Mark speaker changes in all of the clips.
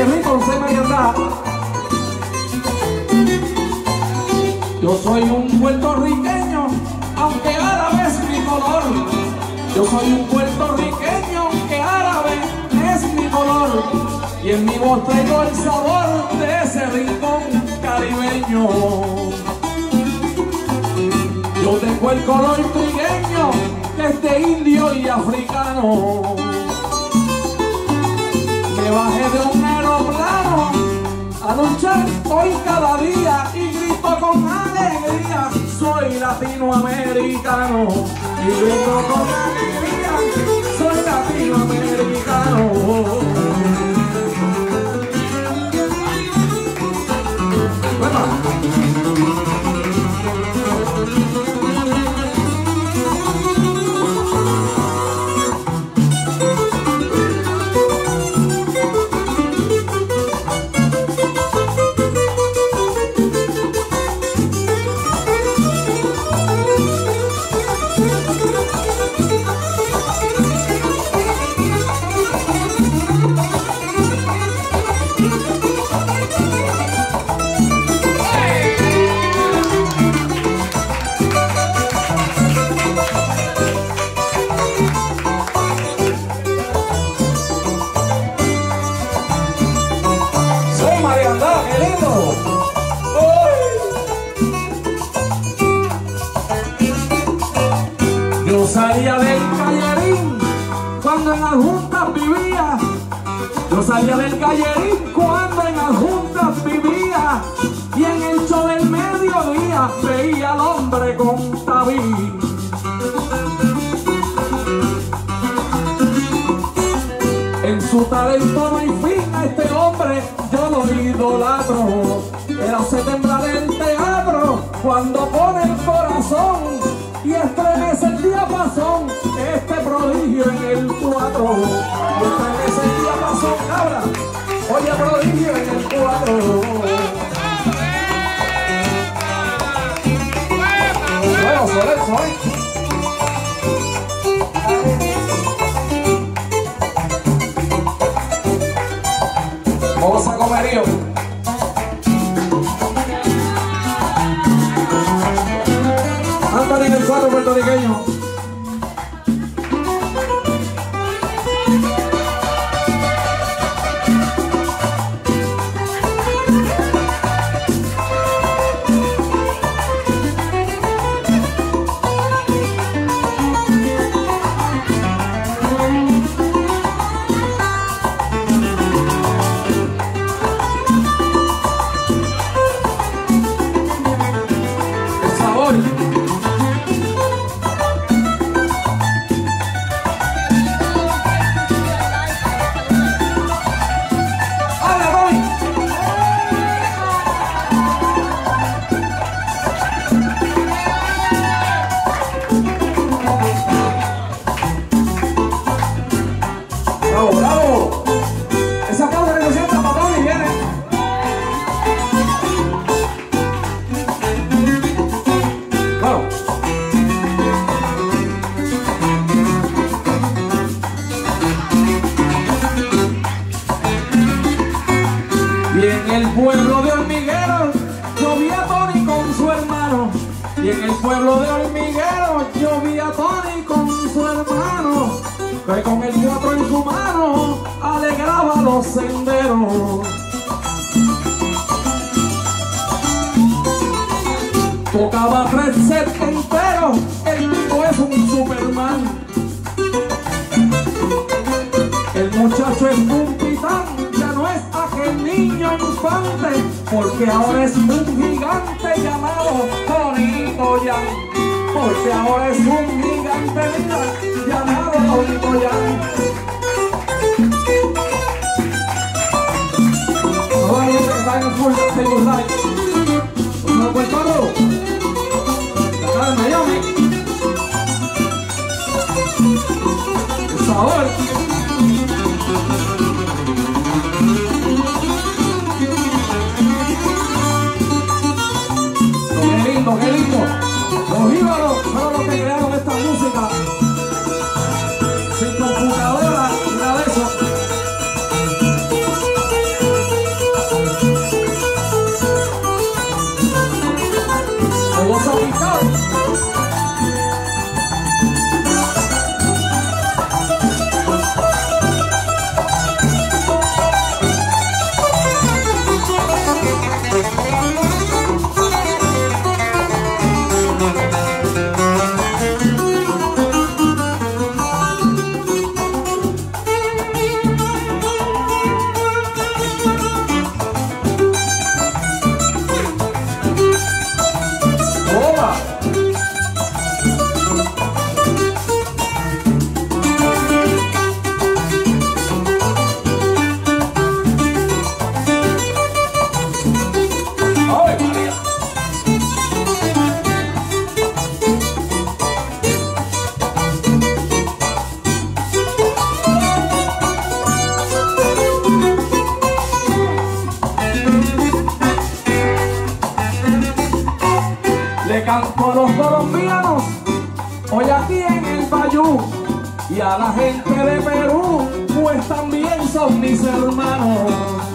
Speaker 1: rico, José Mariandá. Yo soy un puertorriqueño, aunque árabe es mi color. Yo soy un puertorriqueño, aunque árabe es mi color. Y en mi voz traigo el sabor de ese rincón caribeño. Yo tengo el color trigueño, que es de indio y africano. Me bajé de un aeroplano a luchar hoy cada día y grito con alegría, soy latinoamericano. Y grito con alegría, soy latinoamericano. Yo salía del Cayerín cuando en Adjuntas vivía. Yo salía del Cayerín cuando en Adjuntas vivía. Y en el show del mediodía veía al hombre con Tabí. En su talento no hay fin, a este hombre yo lo idolatro. Él hace temblar el teatro cuando pone el corazón y estremece el diapasón, este prodigio en el 4. Y estremece el diapasón, cabra, oye, prodigio en el 4. Bueno, soy. Vamos a comerío. Anthony en el 4 puertorriqueño. El sabor. Bravo, bravo. Esa cabra representa a papá y viene. Claro. Y en el pueblo de Hormiguero yo vi a Tony con su hermano. Y en el pueblo de Hormiguero yo vi a Tony con su hermano, que con el 4 en su mano alegraba los senderos. Tocaba 3 sets enteros, el tipo es un Superman. El muchacho es un titán, ya no es aquel niño infante, porque ahora es un gigante llamado Tonito Yan. Porque ahora es un gigante, mira, llamado Tonito Yan. Toda la gente que está en el full Facebook Live. ¿No fue todo? Acá en Miami. El sabor. Qué lindo, qué lindo. Los íbaros fueron los que crearon esta música. Sin computadora, nada de eso. canto a los colombianos, hoy aquí en el Bayú, y a la gente de Perú, pues también son mis hermanos.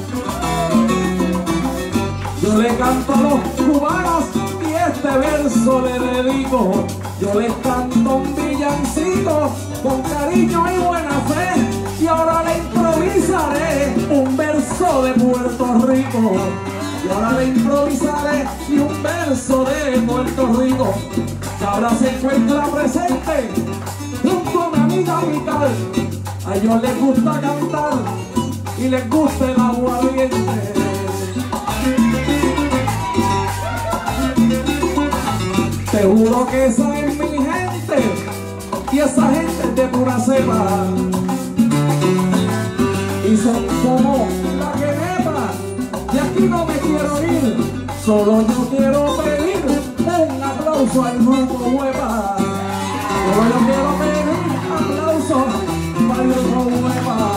Speaker 1: Yo le canto a los cubanos y este verso le dedico. Yo les canto un villancico con cariño y buena fe, y ahora le improvisaré un verso de Puerto Rico. Y ahora le improvisaré y un verso de Puerto Rico, que ahora se encuentra presente junto a una amiga vital. A ellos les gusta cantar y les gusta el aguardiente. Te juro que esa es mi gente, y esa gente es de pura cepa, y son como la quenepa. De aquí no me quiero ir, solo yo quiero pedir un aplauso al grupo Huepa. Solo yo quiero pedir un aplauso para el grupo Huepa.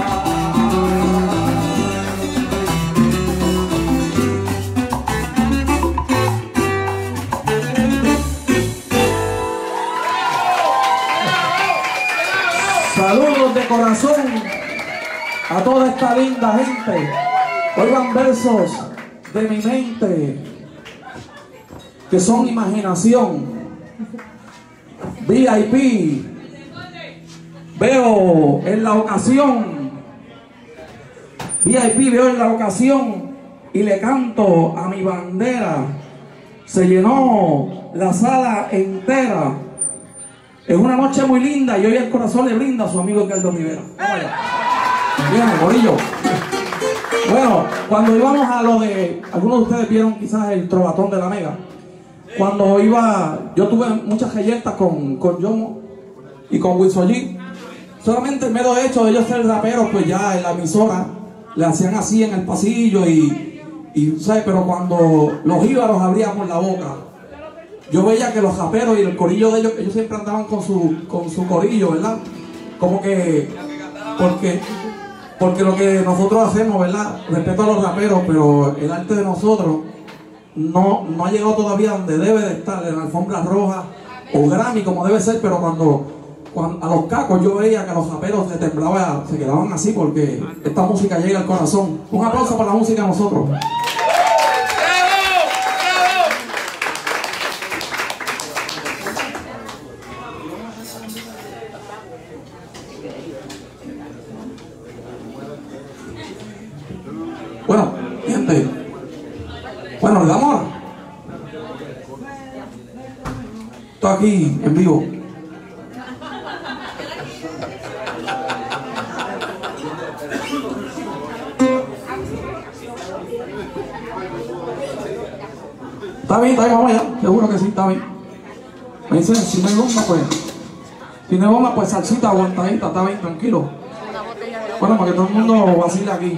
Speaker 1: Saludos de corazón a toda esta linda gente. Oigan versos de mi mente que son imaginación. VIP. Veo en la ocasión. VIP veo en la ocasión y le canto a mi bandera. Se llenó la sala entera. Es una noche muy linda y hoy el corazón le brinda a su amigo Carlos Rivera. Vamos allá. Bien, Morillo. Bueno, cuando íbamos a lo de... Algunos de ustedes vieron quizás el Trovatón de la Mega. Cuando iba... Yo tuve muchas galletas con Yomo y con Wilson G. Solamente el mero hecho de ellos ser raperos, pues ya en la emisora le hacían así en el pasillo y ¿sabes? Pero cuando los íbaros abríamos la boca, yo veía que los raperos y el corillo de ellos siempre andaban con su corillo, ¿verdad? Como que... Porque lo que nosotros hacemos, ¿verdad? Respeto a los raperos, pero el arte de nosotros no ha llegado todavía donde debe de estar, en la alfombra roja o Grammy, como debe ser, pero cuando a los cacos yo veía que los raperos se temblaban, se quedaban así, porque esta música llega al corazón. Un aplauso para la música de nosotros. Bueno, gente, bueno, el amor, estoy aquí en vivo. Está bien, vamos allá, seguro que sí, está bien. Me dicen, si no hay bomba, pues salsita aguantadita, está bien, tranquilo. Bueno, para que todo el mundo vacile aquí.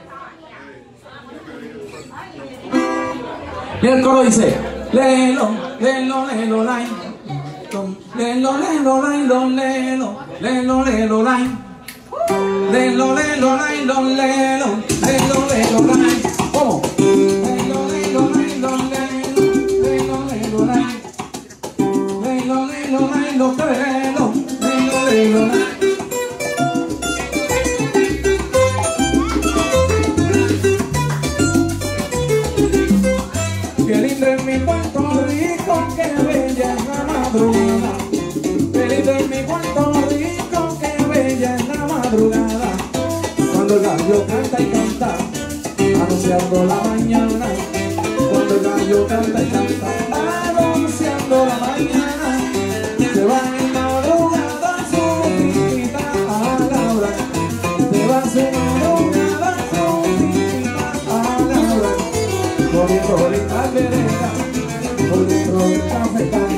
Speaker 1: Y el coro dice: lelo, lelo, lelo, line. Lelo, lelo, lelo, lelo, lelo, lelo, line. Lelo, lelo, lelo, lelo, lelo, lelo, line. ¿Cómo? Lelo, lelo, lelo, lelo, lelo, lelo, line. Lelo, lelo, lelo, lelo, lelo, lelo, line. Qué lindo es mi Puerto Rico, qué bella es la madrugada. Qué lindo es mi Puerto Rico, qué bella es la madrugada. Cuando el gallo canta y canta, anunciando la mañana. Cuando el gallo canta y canta, anunciando la mañana. Se va en madrugada su tita a Laura. Se va su madrugada su tita a Laura. Corriendo por esta vereda, por dentro del café.